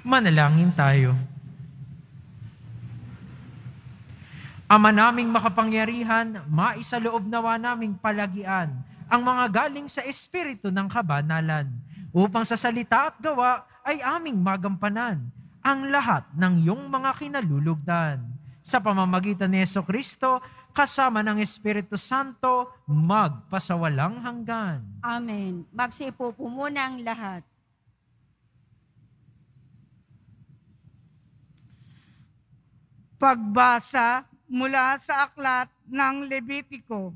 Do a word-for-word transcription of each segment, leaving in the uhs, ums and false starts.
Manalangin tayo. Ama naming makapangyarihan, maisaloob nawa naming palagian ang mga galing sa Espiritu ng kabanalan, upang sa salita at gawa ay aming magampanan ang lahat ng iyong mga kinalulugdan. Sa pamamagitan ni Jesucristo, kasama ng Espiritu Santo, magpasawalang hanggan. Amen. Magsipo po muna ang lahat. Pagbasa mula sa aklat ng Levitiko.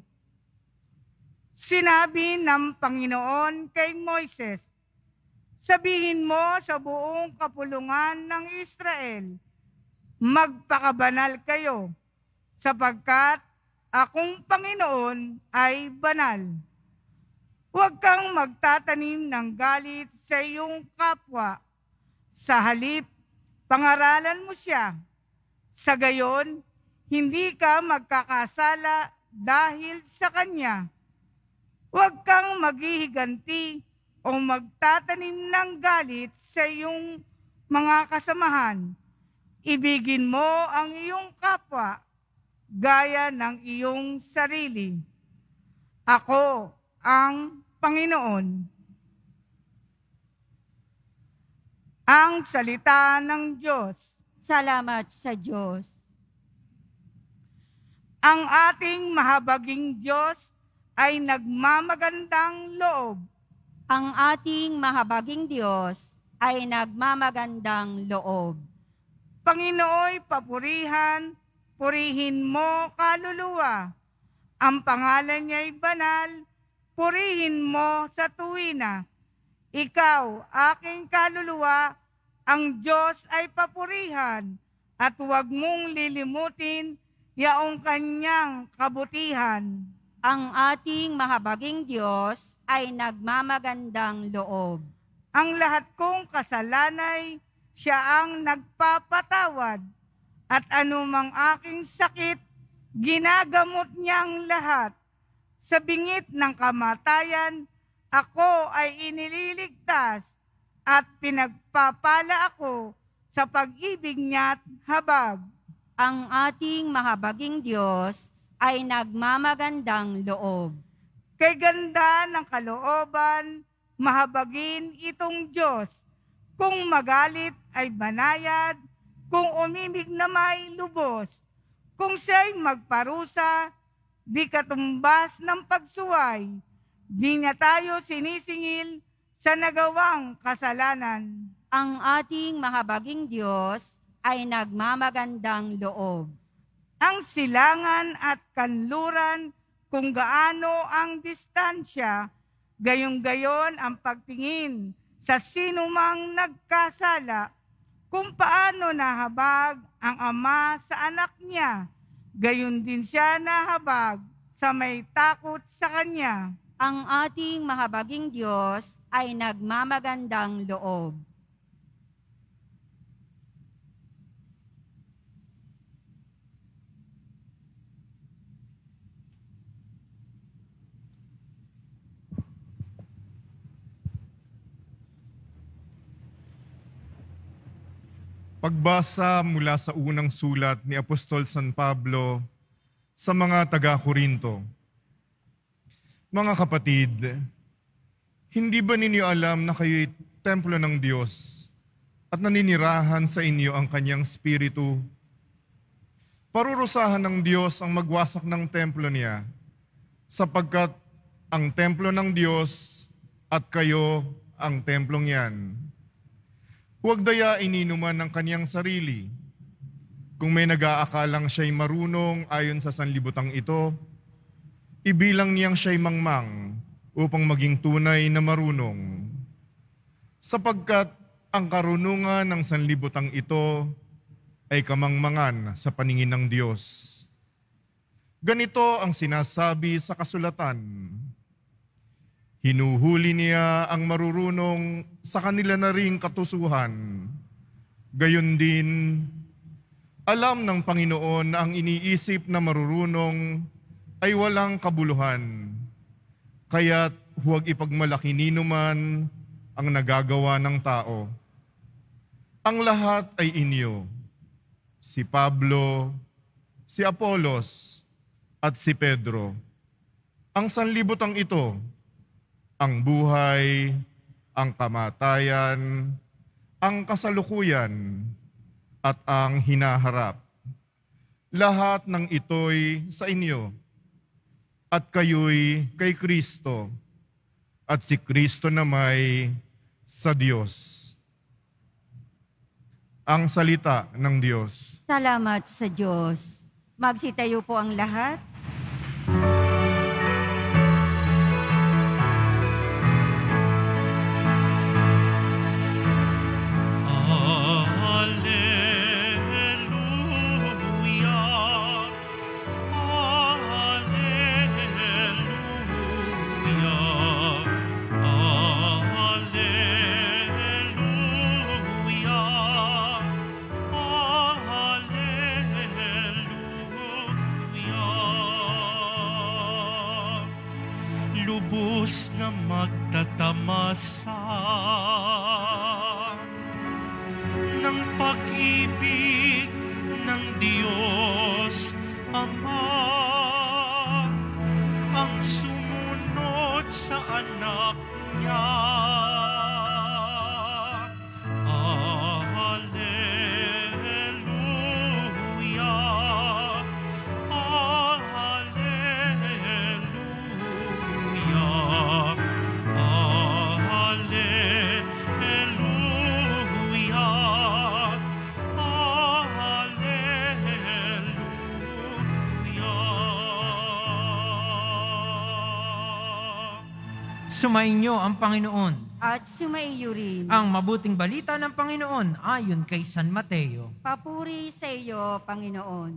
Sinabi ng Panginoon kay Moises, sabihin mo sa buong kapulungan ng Israel, magpakabanal kayo, sapagkat akong Panginoon ay banal. Huwag kang magtatanim ng galit sa iyong kapwa. Sa halip, pangaralan mo siya. Sa gayon, hindi ka magkakasala dahil sa kanya. Huwag kang maghihiganti o magtatanim ng galit sa iyong mga kasamahan. Ibigin mo ang iyong kapwa gaya ng iyong sarili. Ako ang Panginoon. Ang salita ng Diyos. Salamat sa Diyos. Ang ating mahabaging Diyos ay nagmamagandang loob. Ang ating mahabaging Diyos ay nagmamagandang loob. Panginooy papurihan, purihin mo kaluluwa. Ang pangalan niya'y banal, purihin mo sa tuwina. Ikaw, aking kaluluwa, ang Diyos ay papurihan, at huwag mong lilimutin yaong kanyang kabutihan. Ang ating mahabaging Diyos ay nagmamagandang loob. Ang lahat kong kasalanay, siya ang nagpapatawad, at anumang aking sakit, ginagamot niyang lahat. Sa bingit ng kamatayan, ako ay inililigtas, at pinagpapala ako sa pag-ibig niya't habag. Ang ating mahabaging Diyos ay nagmamagandang loob. Kay ganda ng kalooban, mahabagin itong Diyos. Kung magalit ay banayad, kung umimig na may lubos. Kung siya'y magparusa, di katumbas ng pagsuway. Di niya tayo sinisingil sa nagawang kasalanan. Ang ating mahabaging Diyos ay nagmamagandang loob. Ang silangan at kanluran, kung gaano ang distansya, gayong-gayon ang pagtingin sa sinumang nagkasala. Kung paano nahabag ang ama sa anak niya, gayon din siya nahabag sa may takot sa kanya. Ang ating mahabaging Diyos ay nagmamagandang loob. Pagbasa mula sa unang sulat ni Apostol San Pablo sa mga taga-Korinto. Mga kapatid, hindi ba ninyo alam na kayo'y templo ng Diyos at naninirahan sa inyo ang kanyang Espiritu? Parurusahan ng Diyos ang magwasak ng templo niya, sapagkat ang templo ng Diyos at kayo ang templong yan. Huwag dayain inuman ng kanyang sarili. Kung may nag-aakalang siya'y marunong ayon sa sanlibutang ito, ibilang niyang siya'y mangmang upang maging tunay na marunong. Sapagkat ang karunungan ng sanlibutang ito ay kamangmangan sa paningin ng Diyos. Ganito ang sinasabi sa kasulatan. Hinuhuli niya ang marurunong sa kanila na ring katusuhan. Gayon din, alam ng Panginoon na ang iniisip na marurunong ay walang kabuluhan. Kaya't huwag ipagmalaki ninuman ang nagagawa ng tao. Ang lahat ay inyo. Si Pablo, si Apolos, at si Pedro. Ang sanlibutan ito, ang buhay, ang kamatayan, ang kasalukuyan, at ang hinaharap. Lahat ng ito'y sa inyo, at kayo'y kay Kristo, at si Kristo na may sa Diyos. Ang salita ng Diyos. Salamat sa Diyos. Magsitayo po ang lahat. Lubos na magtatamasa ng pag-ibig ng Diyos Ama, ang sumunod sa anak niya. Sumainyo ang Panginoon. At sumaiyo rin. Ang mabuting balita ng Panginoon ayon kay San Mateo. Papuri sa iyo, Panginoon.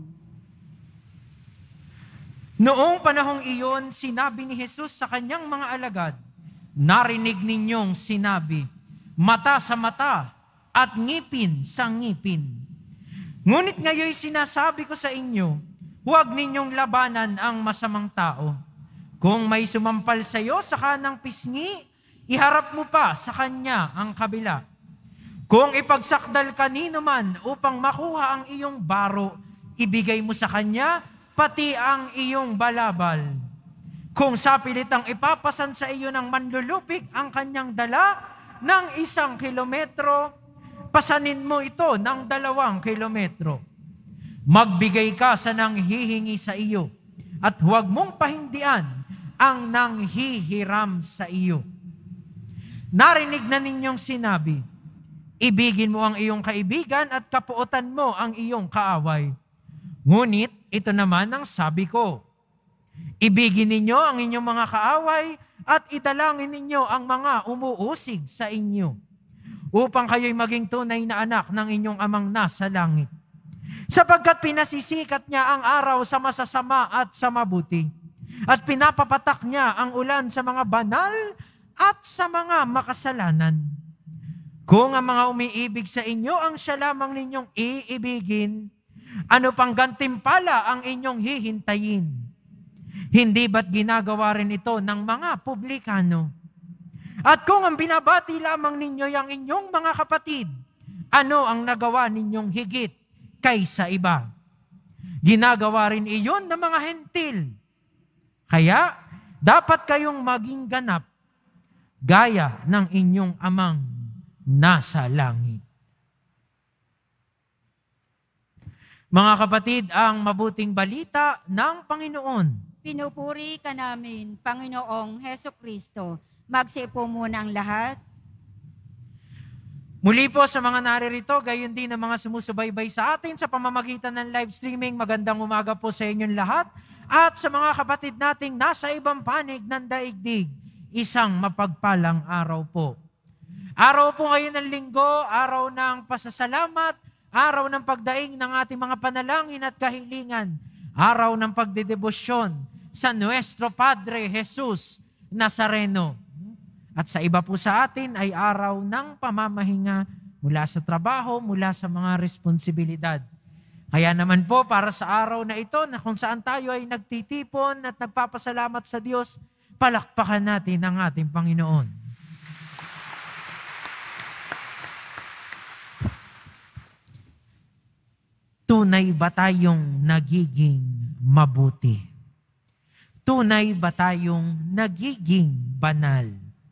Noong panahong iyon, sinabi ni Jesus sa kanyang mga alagad, narinig ninyong sinabi, mata sa mata at ngipin sa ngipin. Ngunit ngayon sinasabi ko sa inyo, huwag ninyong labanan ang masamang tao. Kung may sumampal sa iyo sa kanang pisngi, iharap mo pa sa kanya ang kabila. Kung ipagsakdal kanino man upang makuha ang iyong baro, ibigay mo sa kanya pati ang iyong balabal. Kung sapilitang ipapasan sa iyo ng manlulupig ang kanyang dala ng isang kilometro, pasanin mo ito ng dalawang kilometro. Magbigay ka sa nanghihingi sa iyo at huwag mong pahindian ang nanghihiram sa iyo. Narinig na ninyong sinabi, ibigin mo ang iyong kaibigan at kapuotan mo ang iyong kaaway. Ngunit ito naman ang sabi ko, ibigin ninyo ang inyong mga kaaway at idalangin ninyo ang mga umuusig sa inyo, upang kayo'y maging tunay na anak ng inyong amang nasa langit. Sapagkat pinasisikat niya ang araw sa masasama at sa mabuti, at pinapapatak niya ang ulan sa mga banal at sa mga makasalanan. Kung ang mga umiibig sa inyo ang siya lamang ninyong iibigin, ano pang gantimpala ang inyong hihintayin? Hindi ba't ginagawa rin ito ng mga publikano? At kung ang binabati lamang ninyo ang inyong mga kapatid, ano ang nagawa ninyong higit kaysa iba? Ginagawa rin iyon ng mga hentil. Kaya, dapat kayong maging ganap, gaya ng inyong amang nasa langit. Mga kapatid, ang mabuting balita ng Panginoon. Pinupuri ka namin, Panginoong Heso Kristo. Magsipo muna ang lahat. Muli po sa mga naririto, gayon din ang mga sumusubaybay sa atin sa pamamagitan ng live streaming. Magandang umaga po sa inyong lahat. At sa mga kapatid nating nasa ibang panig ng daigdig, isang mapagpalang araw po. Araw po ngayon ng linggo, araw ng pasasalamat, araw ng pagdaing ng ating mga panalangin at kahilingan, araw ng pagdedebosyon sa Nuestro Padre Jesus Nazareno. At sa iba po sa atin ay araw ng pamamahinga mula sa trabaho, mula sa mga responsibilidad. Kaya naman po para sa araw na ito na kung saan tayo ay nagtitipon at nagpapasalamat sa Diyos, palakpakan natin ang ating Panginoon. tunay ba tayong nagiging mabuti? Tunay ba tayong nagiging banal?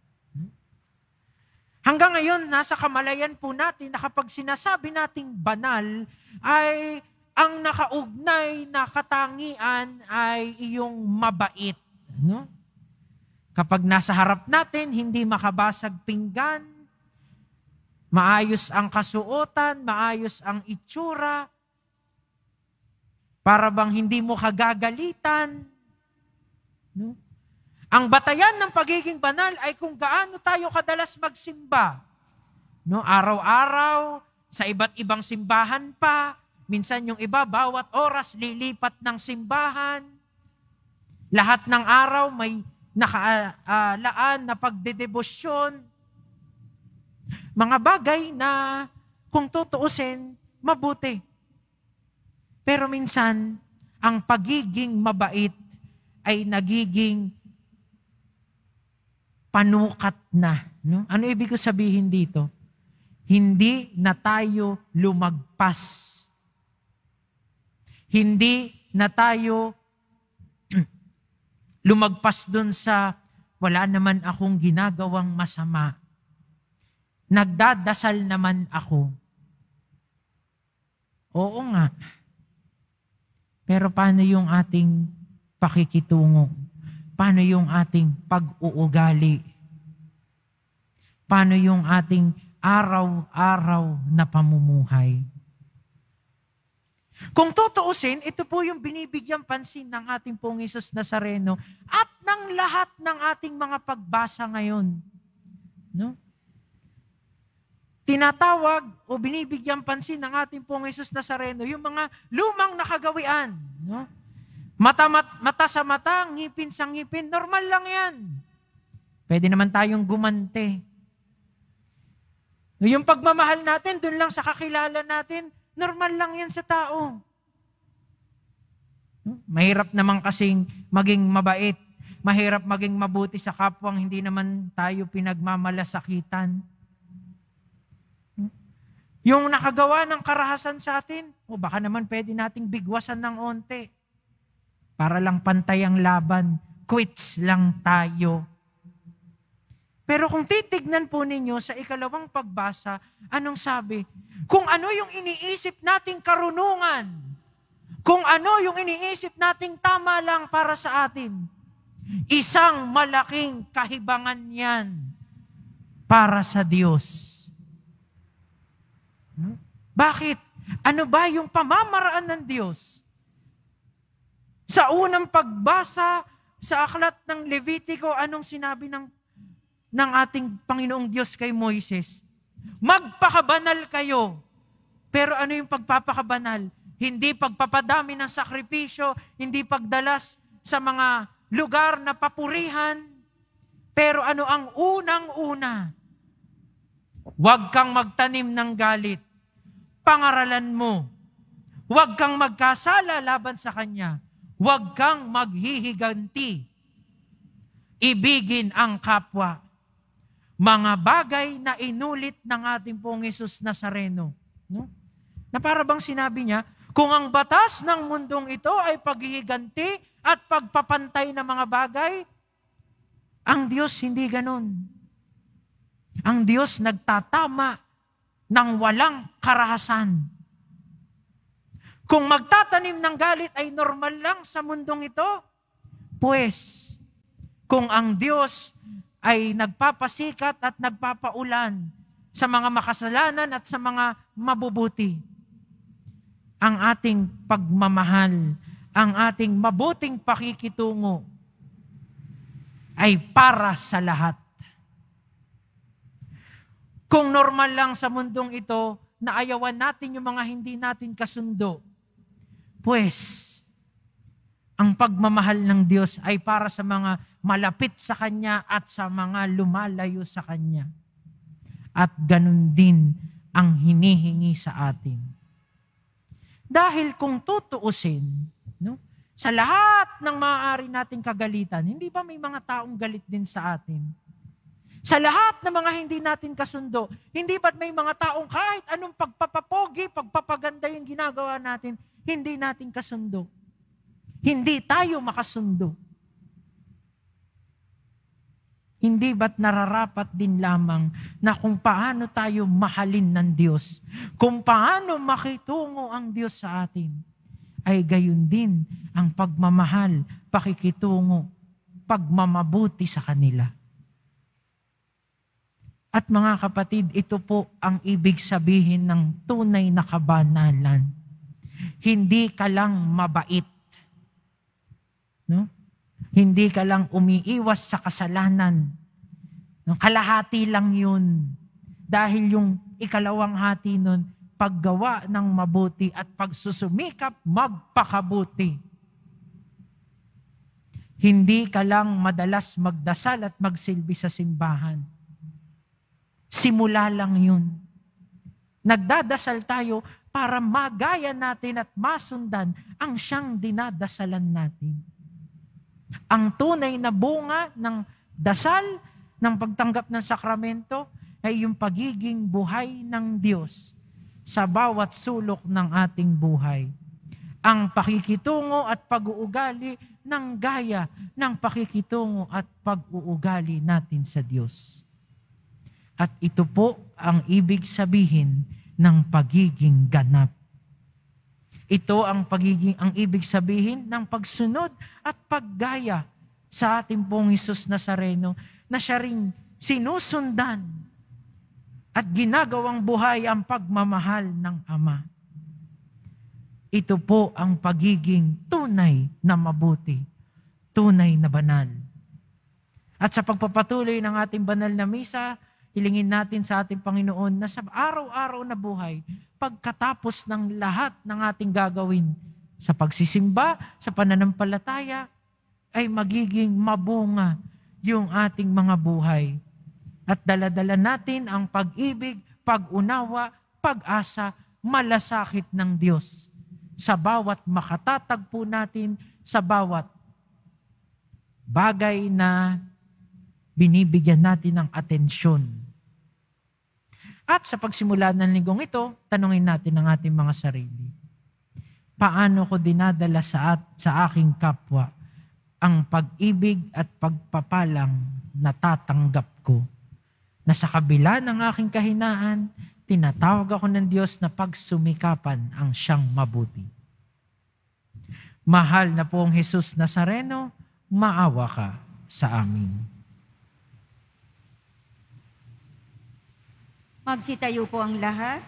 Hanggang ngayon, nasa kamalayan po natin na kapag sinasabi nating banal, ay ang nakaugnay na katangian ay iyong mabait. No? Kapag nasa harap natin, hindi makabasag pinggan, maayos ang kasuotan, maayos ang itsura, para bang hindi mo kagagalitan. No? Ang batayan ng pagiging banal ay kung gaano tayo kadalas magsimba. No, araw-araw, sa iba't ibang simbahan pa, minsan yung iba, bawat oras lilipat ng simbahan. Lahat ng araw may nakaalaan na pagdedebosyon. Mga bagay na kung tutuusin, mabuti. Pero minsan, ang pagiging mabait ay nagiging panukat na. No? Ano ibig ko sabihin dito? Hindi na tayo lumagpas. Hindi na tayo lumagpas dun sa wala naman akong ginagawang masama. Nagdadasal naman ako. Oo nga. Pero paano yung ating pakikitungo? Paano yung ating pag-uugali? Paano yung ating araw-araw na pamumuhay? Kung tutuusin, ito po yung binibigyang pansin ng ating pong Hesus Nazareno at ng lahat ng ating mga pagbasa ngayon. No? Tinatawag o binibigyang pansin ng ating pong Hesus Nazareno yung mga lumang nakagawian. No? Mata, mat, mata sa mata, ngipin sa ngipin, normal lang yan. Pwede naman tayong gumante. Yung pagmamahal natin, dun lang sa kakilala natin, normal lang yan sa tao. Mahirap naman kasing maging mabait. Mahirap maging mabuti sa kapwang hindi naman tayo pinagmamalasakitan. Yung nakagawa ng karahasan sa atin, o baka naman pwede nating bigwasan ng onte. Para lang pantay ang laban, quits lang tayo. Pero kung titignan po ninyo sa ikalawang pagbasa, anong sabi? Kung ano yung iniisip nating karunungan, kung ano yung iniisip nating tama lang para sa atin, isang malaking kahibangan yan para sa Diyos. Bakit? Ano ba yung pamamaraan ng Diyos? Sa unang pagbasa sa aklat ng Levitico, anong sinabi ng, ng ating Panginoong Diyos kay Moises? Magpakabanal kayo. Pero ano yung pagpapakabanal? Hindi pagpapadami ng sakripisyo, hindi pagdalas sa mga lugar na papurihan. Pero ano ang unang-una? Huwag kang magtanim ng galit. Pangaralan mo. Huwag kang magkasala laban sa Kanya. Huwag kang maghihiganti. Ibigin ang kapwa. Mga bagay na inulit ng ating pong Hesus Nazareno. No? Na para bang sinabi niya, kung ang batas ng mundong ito ay paghihiganti at pagpapantay ng mga bagay, ang Diyos hindi ganun. Ang Diyos nagtatama ng walang karahasan. Kung magtatanim ng galit ay normal lang sa mundong ito, pues, kung ang Diyos ay nagpapasikat at nagpapaulan sa mga makasalanan at sa mga mabubuti, ang ating pagmamahal, ang ating mabuting pakikitungo ay para sa lahat. Kung normal lang sa mundong ito na ayawan natin yung mga hindi natin kasundo, pues, ang pagmamahal ng Diyos ay para sa mga malapit sa Kanya at sa mga lumalayo sa Kanya. At ganun din ang hinihingi sa atin. Dahil kung tutuusin, no, sa lahat ng maaari nating kagalitan, hindi ba may mga taong galit din sa atin? Sa lahat ng mga hindi natin kasundo, hindi ba't may mga taong kahit anong pagpapapogi, pagpapaganda yung ginagawa natin, hindi natin kasundo. Hindi tayo makasundo. Hindi ba't nararapat din lamang na kung paano tayo mahalin ng Diyos, kung paano makitungo ang Diyos sa atin, ay gayon din ang pagmamahal, pakikitungo, pagmamabuti sa kanila. At mga kapatid, ito po ang ibig sabihin ng tunay na kabanalan. Hindi ka lang mabait. No? Hindi ka lang umiiwas sa kasalanan. No? Kalahati lang yun. Dahil yung ikalawang hati nun, paggawa ng mabuti at pagsusumikap magpakabuti. Hindi ka lang madalas magdasal at magsilbi sa simbahan. Simula lang yun. Nagdadasal tayo para magaya natin at masundan ang siyang dinadasalan natin. Ang tunay na bunga ng dasal, ng pagtanggap ng sakramento, ay yung pagiging buhay ng Diyos sa bawat sulok ng ating buhay. Ang pakikitungo at pag-uugali ng gaya ng pakikitungo at pag-uugali natin sa Diyos. At ito po ang ibig sabihin ng pagiging ganap. Ito ang pagiging ang ibig sabihin ng pagsunod at paggaya sa ating pong Hesus Nazareno na siya ring sinusundan at ginagawang buhay ang pagmamahal ng Ama. Ito po ang pagiging tunay na mabuti, tunay na banal. At sa pagpapatuloy ng ating banal na misa, hilingin natin sa ating Panginoon na sa araw-araw na buhay, pagkatapos ng lahat ng ating gagawin sa pagsisimba, sa pananampalataya, ay magiging mabunga yung ating mga buhay. At daladala natin ang pag-ibig, pag-unawa, pag-asa, malasakit ng Diyos sa bawat makatatagpo natin, sa bawat bagay na binibigyan natin ng atensyon. At sa pagsimula ng linggong ito, tanungin natin ang ating mga sarili. Paano ko dinadala sa, at, sa aking kapwa ang pag-ibig at pagpapalang natatanggap ko, na sa kabila ng aking kahinaan, tinatawag ako ng Diyos na pagsumikapan ang siyang mabuti. Mahal na pong Hesus Nazareno, maawa ka sa amin. Magsitayo po ang lahat.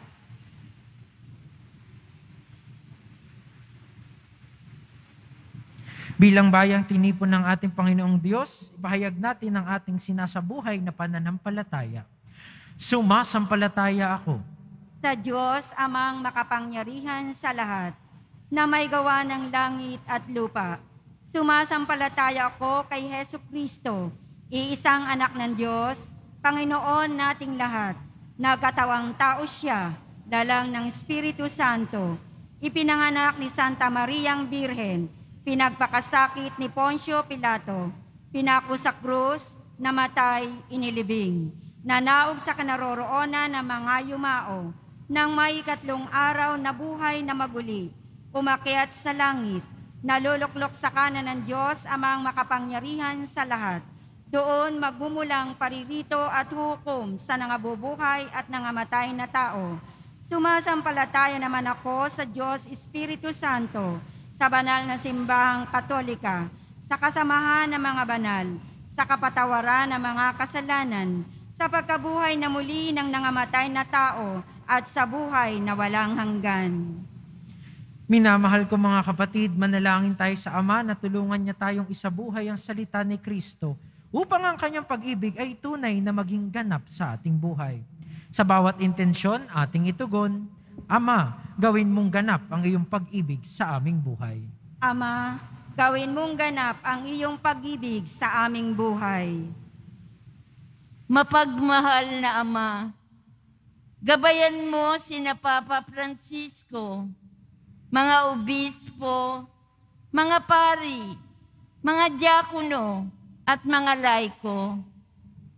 Bilang bayang tinipon ng ating Panginoong Diyos, ipahayag natin ang ating sinasabuhay na pananampalataya. Sumasampalataya ako Sa Diyos, amang makapangyarihan sa lahat, na may gawa ng langit at lupa. Sumasampalataya ako kay Hesus Kristo, iisang anak ng Diyos, Panginoon nating lahat. Nagkatawang tao siya, dalang ng Espiritu Santo. Ipinanganak ni Santa Mariang Birhen, pinagpakasakit ni Poncio Pilato, pinako sa krus, namatay, inilibing. Nanaog sa kanaroroonan ng mga yumao, nang may ikatlong araw na buhay na maguli, umakyat sa langit, naluluklok sa kanan ng Diyos amang makapangyarihan sa lahat. Doon magmumulang paririto at hukom sa nangabubuhay at nangamatay na tao. Sumasampalataya naman ako sa Diyos Espiritu Santo, sa banal na simbahang Katolika, sa kasamahan ng mga banal, sa kapatawaran ng mga kasalanan, sa pagkabuhay na muli ng nangamatay na tao, at sa buhay na walang hanggan. Minamahal ko mga kapatid, manalangin tayo sa Ama na tulungan niya tayong isabuhay ang salita ni Kristo upang ang kanyang pag-ibig ay tunay na maging ganap sa ating buhay. Sa bawat intensyon, ating itugon, Ama, gawin mong ganap ang iyong pag-ibig sa aming buhay. Ama, gawin mong ganap ang iyong pag-ibig sa aming buhay. Mapagmahal na Ama, gabayan mo sina Papa Francisco, mga obispo, mga pari, mga diakono, at mga laiko.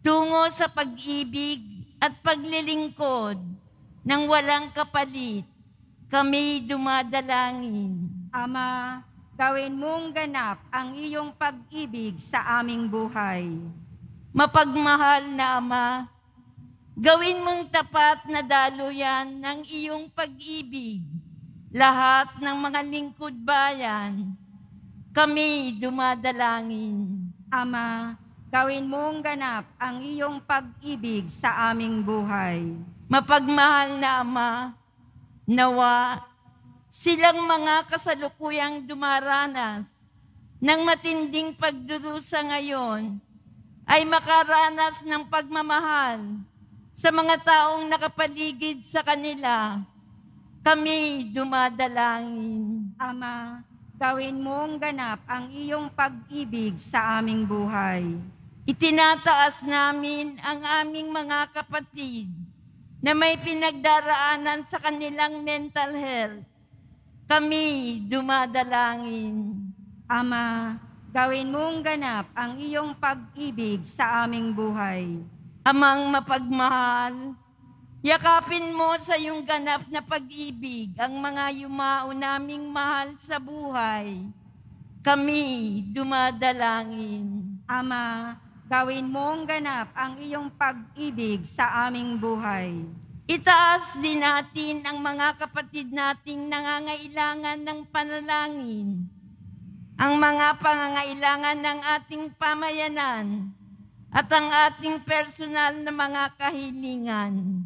tungo sa pag-ibig at paglilingkod ng walang kapalit, kami dumadalangin. Ama, gawin mong ganap ang iyong pag-ibig sa aming buhay. Mapagmahal na Ama, gawin mong tapat na daluyan ng iyong pag-ibig lahat ng mga lingkod bayan. Kami dumadalangin. Ama, gawin mong ganap ang iyong pag-ibig sa aming buhay. Mapagmahal na Ama, nawa silang mga kasalukuyang dumaranas ng matinding pagdurusa ngayon ay makaranas ng pagmamahal sa mga taong nakapaligid sa kanila. Kami dumadalangin. Ama, gawin mong ganap ang iyong pag-ibig sa aming buhay. Itinataas namin ang aming mga kapatid na may pinagdaraanan sa kanilang mental health. Kami dumadalangin. Ama, gawin mong ganap ang iyong pag-ibig sa aming buhay. Amang mapagmahal, yakapin mo sa iyong ganap na pag-ibig ang mga yumao naming mahal sa buhay. Kami dumadalangin. Ama, gawin mong ganap ang iyong pag-ibig sa aming buhay. Itaas din natin ang mga kapatid nating nangangailangan ng panalangin, ang mga pangangailangan ng ating pamayanan, at ang ating personal na mga kahilingan.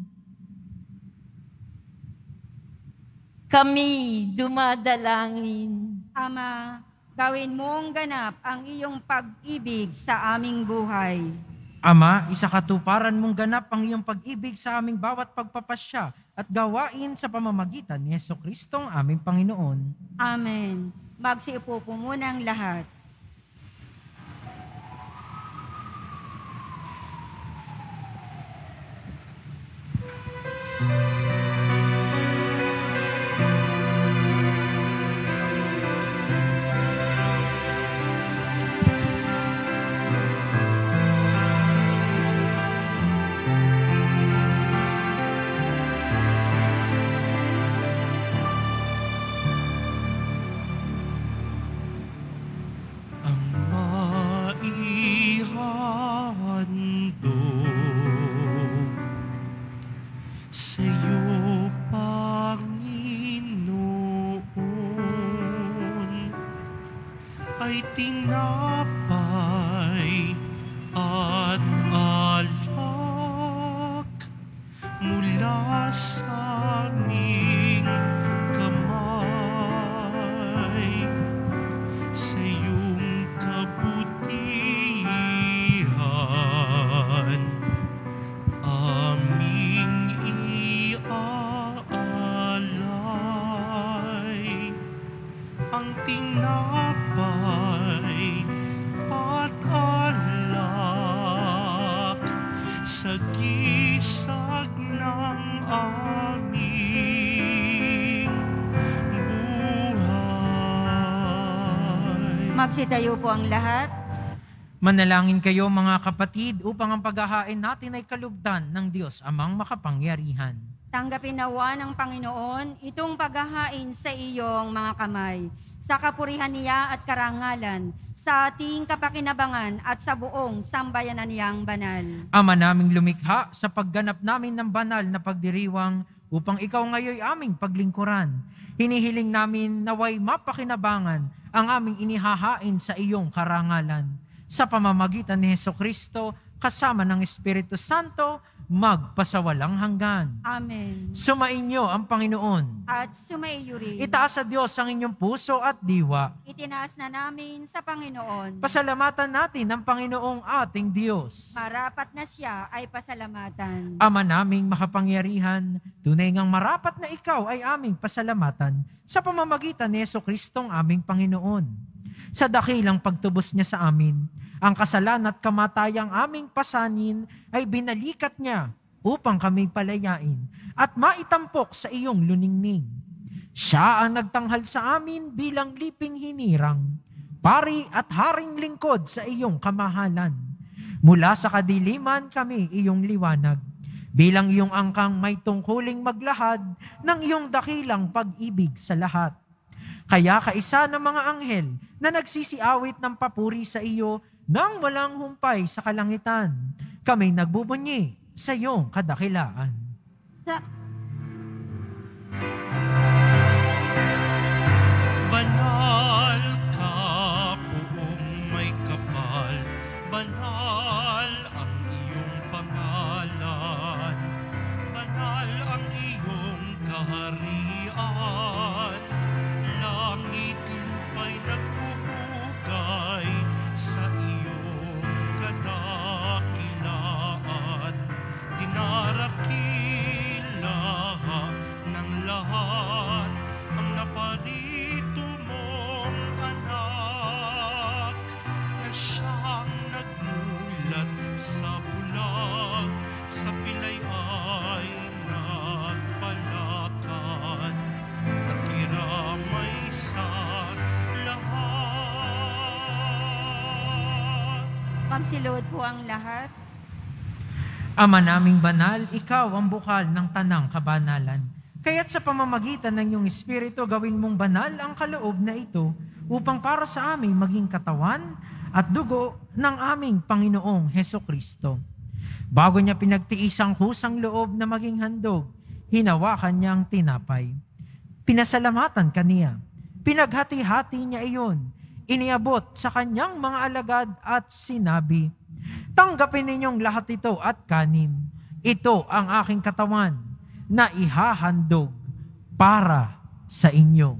Kami dumadalangin. Ama, gawin mong ganap ang iyong pag-ibig sa aming buhay. Ama, isakatuparan mong ganap ang iyong pag-ibig sa aming bawat pagpapasya at gawain sa pamamagitan ni Jesucristong aming Panginoon. Amen. Magsiupo po muna ang lahat. Ang maihandog sa'yo, Panginoon, ay tinapay at alak mula sa aming kamay. Sa iyong kabutihan, aming iaalay ang tinapay at alak sa gisag ng aming buhay. Magsitayo po ang lahat. Manalangin kayo mga kapatid upang ang paghahain natin ay kalugdan ng Diyos amang makapangyarihan. Tanggapin nawa ng Panginoon itong paghahain sa iyong mga kamay, sa kapurihan niya at karangalan, sa ating kapakinabangan at sa buong sambayanan niyang banal. Ama naming lumikha, sa pagganap namin ng banal na pagdiriwang upang ikaw ngayoy aming paglingkuran. Hinihiling namin naway mapakinabangan ang aming inihahain sa iyong karangalan. Sa pamamagitan ni Jesucristo, kasama ng Espiritu Santo, magpasawalang hanggan. Amen. Sumainyo ang Panginoon. At sumaiyo rin. Itaas sa Diyos ang inyong puso at diwa. Itinaas na namin sa Panginoon. Pasalamatan natin ang Panginoong ating Diyos. Marapat na siya ay pasalamatan. Ama naming makapangyarihan, tunay ngang marapat na ikaw ay aming pasalamatan sa pamamagitan ni Jesucristong aming Panginoon. Sa dakilang pagtubos niya sa amin, ang kasalan at kamatayang aming pasanin ay binalikat niya upang kami palayain at maitampok sa iyong luningning. Siya ang nagtanghal sa amin bilang liping hinirang, pari at haring lingkod sa iyong kamahalan. Mula sa kadiliman kami iyong liwanag. Bilang iyong angkang may tungkuling maglahad ng iyong dakilang pag-ibig sa lahat. Kaya kaisa ng mga anghel na nagsisiawit ng papuri sa iyo nang walang humpay sa kalangitan, kami nagbubunyi sa iyong kadakilaan. Sa Banal ka, buong may kapal, banal ang iyong pangalan, banal ang iyong kaharian, langit lupa'y nagpupugay sa iyong kadakilaan, dinarakila ng lahat ang naparito mong anak na siyang nagmulat sa bulag, sa pilay ay nagpalakad, nakiramay sa lahat. Magsilod po ang lahat. Ama naming banal, ikaw ang bukal ng tanang kabanalan. Kaya't sa pamamagitan ng iyong Espiritu, gawin mong banal ang kaloob na ito upang para sa amin maging katawan at dugo ng aming Panginoong Hesukristo. Bago niya pinagtiis ang kusang loob na maging handog, hinawakan niya ang tinapay. Pinasalamatan kaniya. Pinaghati-hati niya iyon. Iniabot sa kanyang mga alagad at sinabi, "Tanggapin ninyong lahat ito at kanin. Ito ang aking katawan na ihahandog para sa inyo."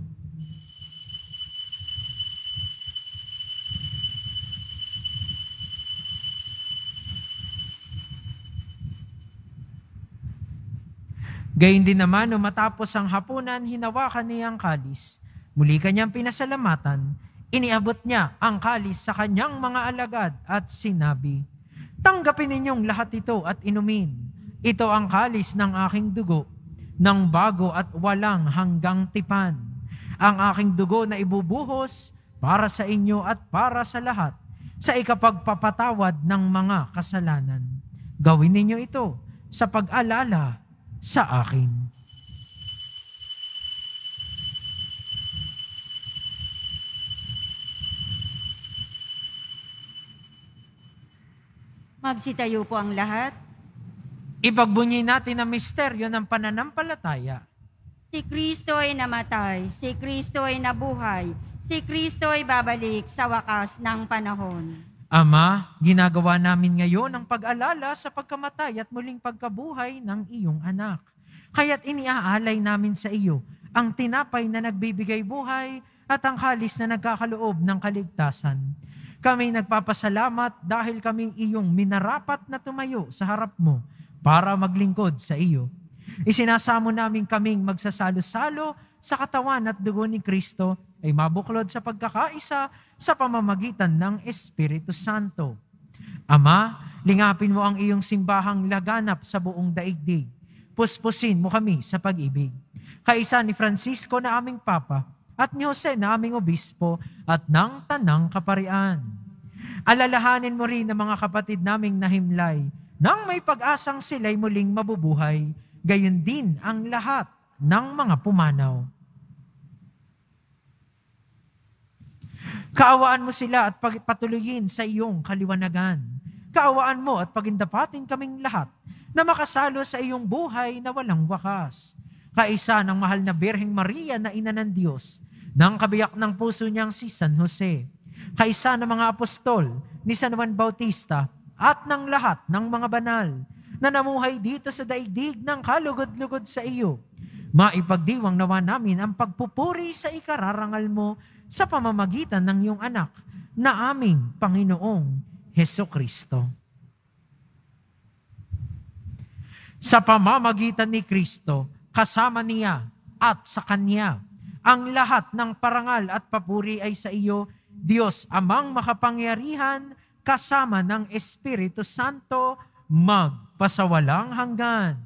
Gayun din naman, nung matapos ang hapunan, hinawakan niya ang kalis. Muli kanyang pinasalamatan, iniabot niya ang kalis sa kanyang mga alagad at sinabi, "Tanggapin ninyong lahat ito at inumin. Ito ang kalis ng aking dugo, ng bago at walang hanggang tipan. Ang aking dugo na ibubuhos para sa inyo at para sa lahat, sa ikapagpapatawad ng mga kasalanan. Gawin ninyo ito sa pag-alala sa akin." Magsitayo po ang lahat. Ipagbunyi natin ang misteryo ng pananampalataya. Si Kristo ay namatay, si Kristo ay nabuhay, si Kristo ay babalik sa wakas ng panahon. Ama, ginagawa namin ngayon ang pag-alala sa pagkamatay at muling pagkabuhay ng iyong anak. Kaya't iniaalay namin sa iyo ang tinapay na nagbibigay buhay at ang kalis na nagkakaloob ng kaligtasan. Kami nagpapasalamat dahil kami iyong minarapat na tumayo sa harap mo para maglingkod sa iyo. Isinasamo namin kaming magsasalo-salo sa katawan at dugo ni Kristo ay mabuklod sa pagkakaisa sa pamamagitan ng Espiritu Santo. Ama, lingapin mo ang iyong simbahang laganap sa buong daigdig. Puspusin mo kami sa pag-ibig. Kaisa ni Francisco na aming Papa at ni Jose na aming Obispo at ng Tanang Kaparian. Alalahanin mo rin ang mga kapatid naming nahimlay nang may pag-asang sila'y muling mabubuhay, gayon din ang lahat ng mga pumanaw. Kaawaan mo sila at patuloyin sa iyong kaliwanagan. Kaawaan mo at pagindapatin kaming lahat na makasalo sa iyong buhay na walang wakas. Kaisa ng mahal na Birheng Maria na ina ng Diyos, ng kabiyak ng puso niyang si San Jose, kaisa ng mga apostol ni San Juan Bautista at ng lahat ng mga banal na namuhay dito sa daigdig ng kalugod-lugod sa iyo, maipagdiwang nawa namin ang pagpupuri sa ikararangal mo sa pamamagitan ng iyong anak na aming Panginoong Hesukristo. Sa pamamagitan ni Kristo, kasama niya at sa Kanya, ang lahat ng parangal at papuri ay sa iyo, Diyos Amang makapangyarihan, kasama ng Espiritu Santo, magpasawalang hanggan.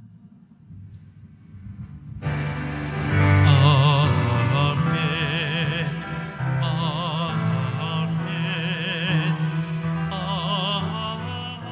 Amen. Amen. Amen.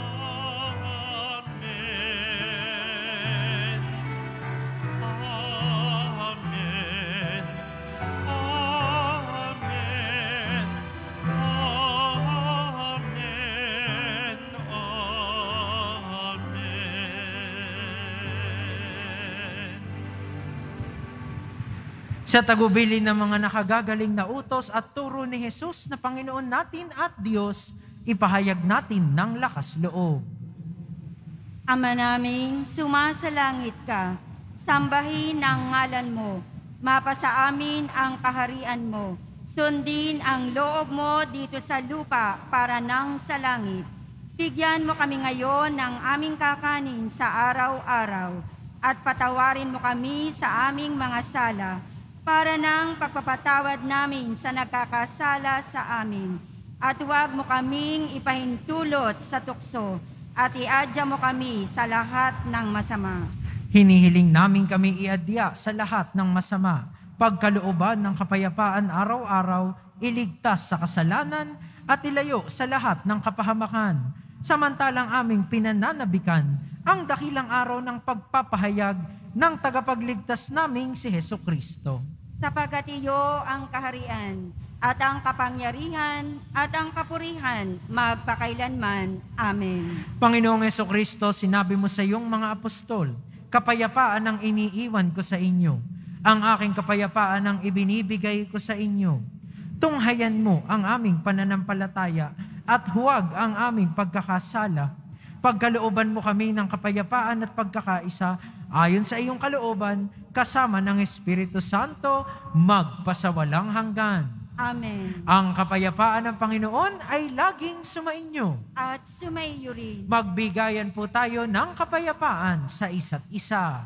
Sa tagubili ng mga nakagagaling na utos at turo ni Jesus na Panginoon natin at Diyos, ipahayag natin ng lakas loob. Ama namin, sumasalangit ka, sambahin ang ngalan mo, mapasa amin ang kaharian mo, sundin ang loob mo dito sa lupa para nang sa langit. Bigyan mo kami ngayon ng aming kakanin sa araw-araw at patawarin mo kami sa aming mga sala para nang pagpapatawad namin sa nagkakasala sa amin. At huwag mo kaming ipahintulot sa tukso at iadya mo kami sa lahat ng masama. Hinihiling namin kami iadya sa lahat ng masama, pagkalooban ng kapayapaan araw-araw, iligtas sa kasalanan at ilayo sa lahat ng kapahamakan. Samantalang aming pinananabikan ang dakilang araw ng pagpapahayag ng tagapagligtas naming si Hesus Kristo. Sapagkat iyo ang kaharian at ang kapangyarihan at ang kapurihan magpakailanman. Amen. Panginoong Hesus Kristo, sinabi mo sa iyong mga apostol, kapayapaan ang iniiwan ko sa inyo. Ang aking kapayapaan ang ibinibigay ko sa inyo. Tunghayan mo ang aming pananampalataya at huwag ang aming pagkakasala. Pagkalooban mo kami ng kapayapaan at pagkakaisa ayon sa iyong kalooban, kasama ng Espiritu Santo, magpasawalang hanggan. Amen. Ang kapayapaan ng Panginoon ay laging sumainyo. At sumaiyo rin. Magbigayan po tayo ng kapayapaan sa isa't isa.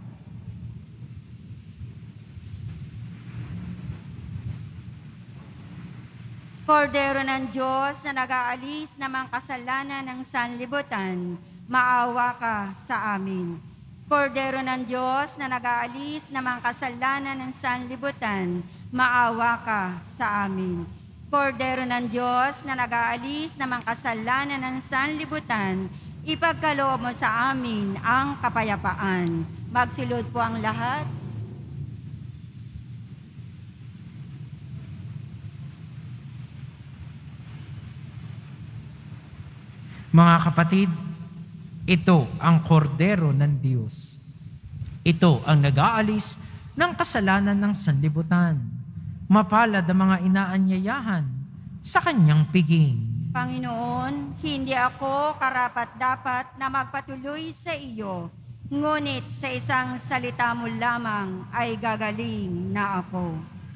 Kordero ng Diyos na nag-aalis ng mga kasalanan ng sanlibutan, maawa ka sa amin. Kordero ng Diyos na nag-aalis ng mga kasalanan ng sanlibutan, maawa ka sa amin. Kordero ng Diyos na nag-aalis ng mga kasalanan ng sanlibutan, ipagkaloob mo sa amin ang kapayapaan. Magsulod po ang lahat. Mga kapatid, ito ang kordero ng Diyos. Ito ang nag-aalis ng kasalanan ng sanlibutan. Mapalad ang mga inaanyayahan sa kanyang piging. Panginoon, hindi ako karapat-dapat na magpatuloy sa iyo, ngunit sa isang salita mo lamang ay gagaling na ako.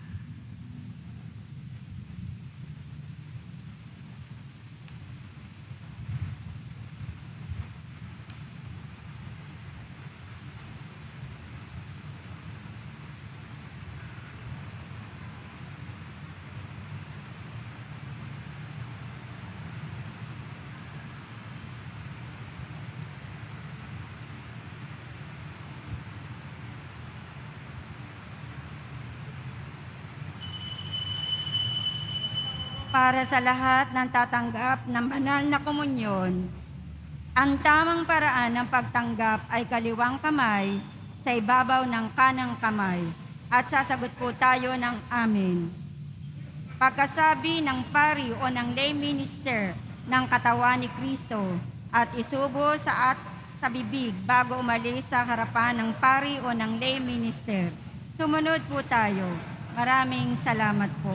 Para sa lahat ng tatanggap ng banal na komunyon, ang tamang paraan ng pagtanggap ay kaliwang kamay sa ibabaw ng kanang kamay at sasagot po tayo ng amen. Pagkasabi ng pari o ng lay minister ng katawan ni Kristo at isubo sa at sa bibig bago umalis sa harapan ng pari o ng lay minister. Sumunod po tayo. Maraming salamat po.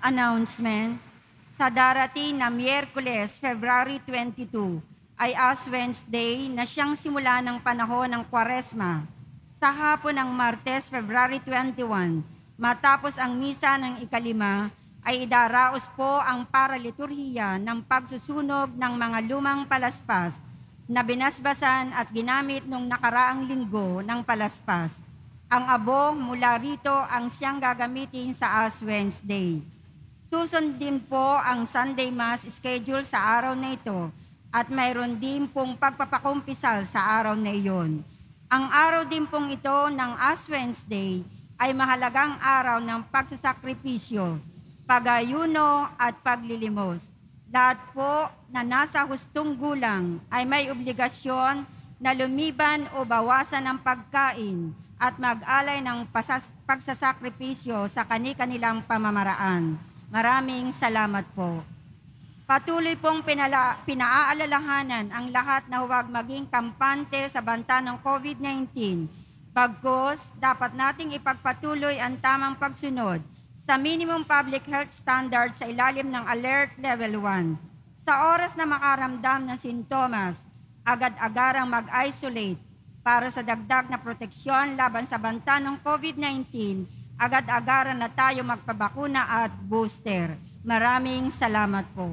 Announcement. Sa darating na Miyerkules, February twenty-two, ay Ash Wednesday na siyang simula ng panahon ng Kwaresma. Sa hapon ng Martes, February twenty-one, matapos ang misa ng ikalima, ay idaraos po ang paraliturhiya ng pagsusunog ng mga lumang palaspas na binasbasan at ginamit nung nakaraang linggo ng palaspas. Ang abo mula rito ang siyang gagamitin sa Ash Wednesday. Susundin po ang Sunday Mass schedule sa araw na ito at mayroon din pong pagpapakumpisal sa araw na iyon. Ang araw din pong ito ng Ash Wednesday ay mahalagang araw ng pagsasakripisyo, pag-ayuno at paglilimos. Lahat po na nasa hustong gulang ay may obligasyon na lumiban o bawasan ng pagkain at mag-alay ng pasas- pagsasakripisyo sa kani-kanilang pamamaraan. Maraming salamat po. Patuloy pong pinala, pinaaalalahanan ang lahat na huwag maging kampante sa banta ng COVID nineteen. Pagkos, dapat nating ipagpatuloy ang tamang pagsunod sa minimum public health standards sa ilalim ng Alert Level one. Sa oras na makaramdam ng sintomas, agad-agarang mag-isolate para sa dagdag na proteksyon laban sa banta ng COVID nineteen. Agad-agaran na tayo magpabakuna at booster. Maraming salamat po.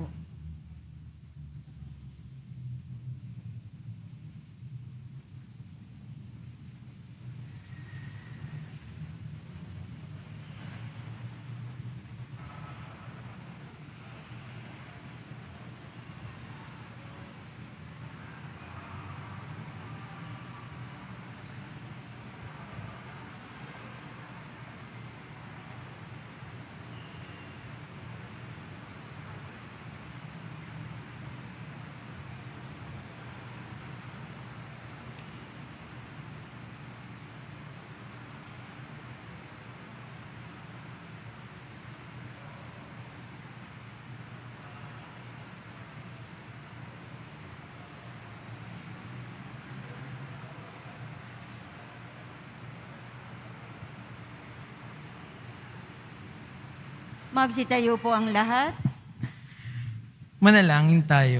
Magsitayo po ang lahat. Manalangin tayo.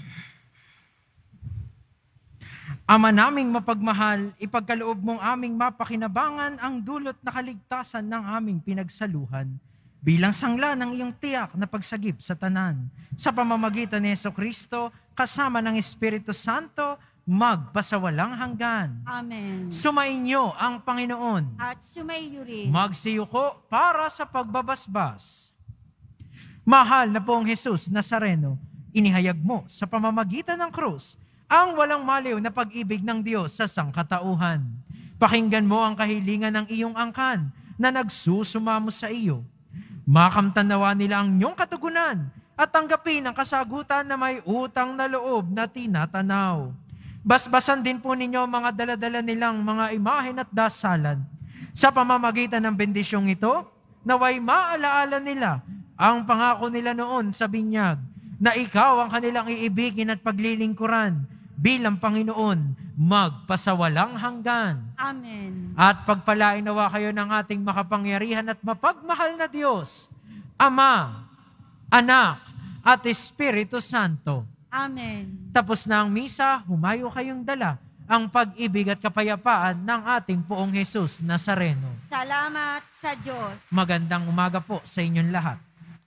Ama naming mapagmahal, ipagkaloob mong aming mapakinabangan ang dulot na kaligtasan ng aming pinagsaluhan bilang sangla ng iyong tiyak na pagsagip sa tanan. Sa pamamagitan ni Jesucristo, kasama ng Espiritu Santo, magpasawalang hanggan. Amen. Sumainyo ang Panginoon. At sumaiyo rin. Magsiyuko para sa pagbabasbas. Mahal na pong Jesus Nazareno, inihayag mo sa pamamagitan ng krus ang walang maliw na pag-ibig ng Diyos sa sangkatauhan. Pakinggan mo ang kahilingan ng iyong angkan na nagsusumamo sa iyo. Makamtanawa nila ang iyong katugunan at tanggapin ang kasagutan na may utang na loob na tinatanaw. Basbasan din po ninyo mga daladala nilang mga imahen at dasalan. Sa pamamagitan ng bendisyong ito, naway maalaala nila ang pangako nila noon sa binyag, na ikaw ang kanilang iibigin at paglilingkuran bilang Panginoon, magpasawalang hanggan. Amen. At pagpalain nawa kayo ng ating makapangyarihan at mapagmahal na Diyos, Ama, Anak, at Espiritu Santo. Amen. Tapos na ang misa, humayo kayong dala ang pag-ibig at kapayapaan ng ating Poong Jesus Nazareno. Salamat sa Diyos. Magandang umaga po sa inyong lahat.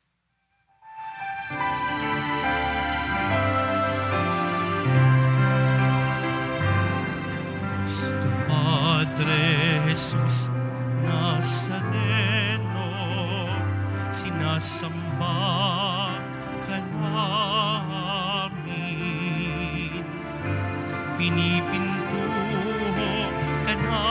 Padre Jesus Nazareno, sinasamba ka namin. Pinipintuho ka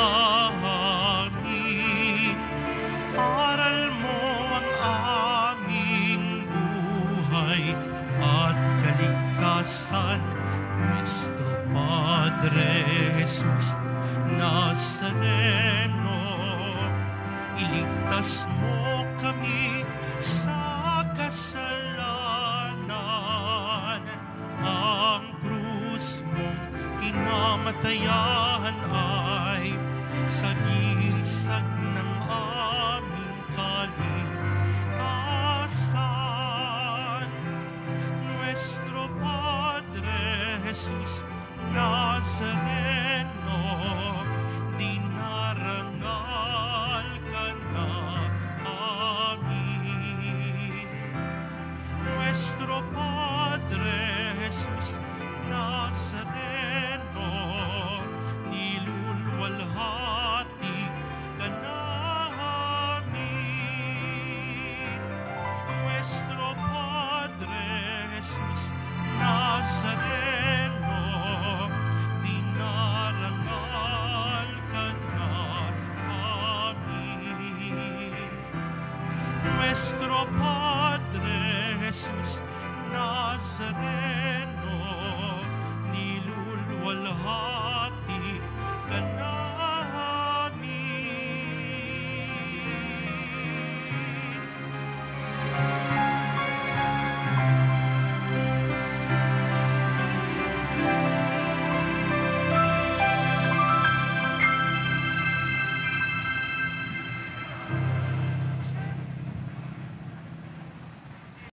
namin. Aral mo ang aming buhay at kaligtasan. Nuestro Padre Jesus Nazareno, iligtas mo kami sa kasalanan. Ang krus mong kinamatayan ay sagisag ng aming kaligtasan. nuestro Padre Jesus Nazareno, nilulwalhati